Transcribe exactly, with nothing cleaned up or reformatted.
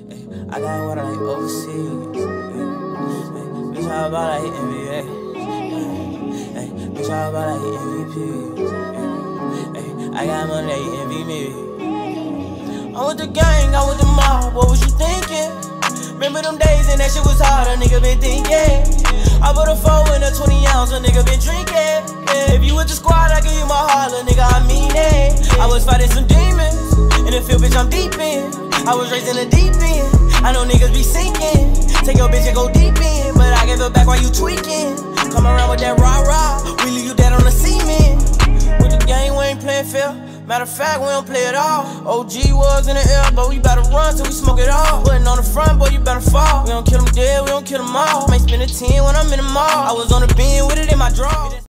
I got water like overseas. Bitch, how about like N B A? Bitch, how about like M V P? I got money that you envy me. I'm with the gang, I'm with the mob. What was you thinking? Remember them days and that shit was hard, a nigga been thinking. I put a four in a twenty ounce, a nigga been drinking. If you with the squad, I give you my heart, a nigga, I mean it. I was fighting some demons, in the field, bitch, I'm deep in. I was raised in the deep end, I know niggas be sinking. Take your bitch and go deep in, but I give it back while you tweaking. Come around with that rah-rah, we leave you dead on the cement. With the gang, we ain't playing fair. Matter of fact, we don't play it all. O G was in the air, but we better run till we smoke it all. Putting on the front, boy, you better fall. We don't kill them dead, we don't kill them all. Might spend a ten when I'm in the mall. I was on the bin with it in my draw.